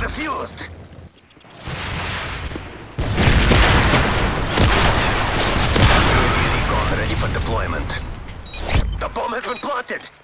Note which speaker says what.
Speaker 1: defused! UAV recon ready for deployment. The bomb has been planted!